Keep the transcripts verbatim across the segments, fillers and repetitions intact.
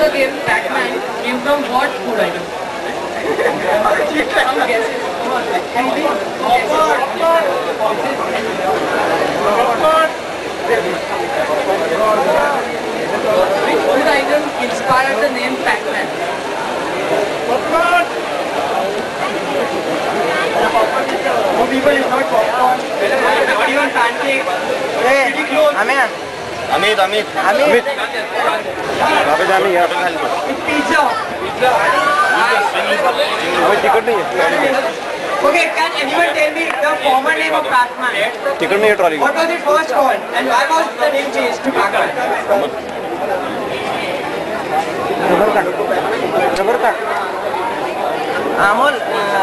the game Pac-Man came from what food item? Some guesses. Which food item inspired the name Pac-Man? Some people is not popcorn. Not even pancake. Hey, Amin. Amit, Amit. Amit. वहाँ पे जाने यहाँ पे खाली Pizza. कोई ticket नहीं है Okay, can anyone tell me the former name of Pac-Man? Ticket नहीं है trolley What was it first called and why was the name changed to Pac-Man? Rubber cut rubber cut Amol,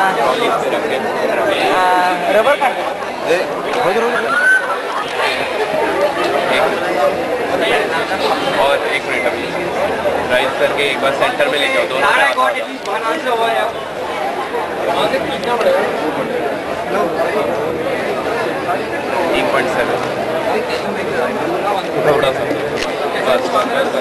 rubber cut और एक minute अभी rise करके एक बार centre में लेके आओ दोनों I got at least one answer over here. तीन पॉइंट सेवन थोड़ा सा